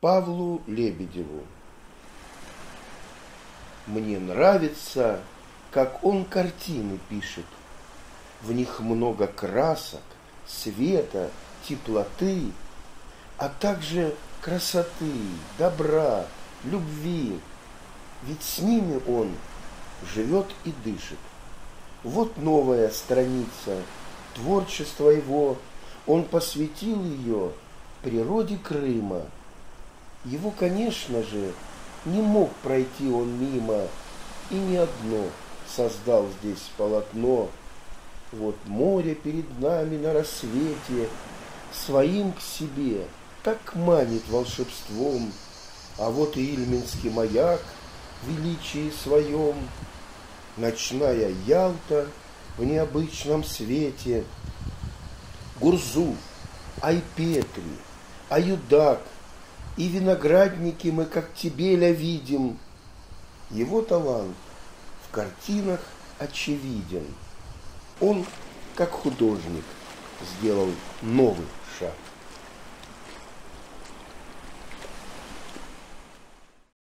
Павлу Лебедеву. Мне нравится, как он картины пишет. В них много красок, света, теплоты, а также красоты, добра, любви. Ведь с ними он живет и дышит. Вот новая страница творчества его. Он посвятил ее природе Крыма. Его, конечно же, не мог пройти он мимо, и не одно создал здесь полотно. Вот море перед нами на рассвете своим к себе так манит волшебством, а вот и Ильменский маяк в величии своем, ночная Ялта в необычном свете, Гурзуф, Айпетри, Аюдак и виноградники мы как Тебеля видим. Его талант в картинах очевиден. Он, как художник, сделал новый шаг.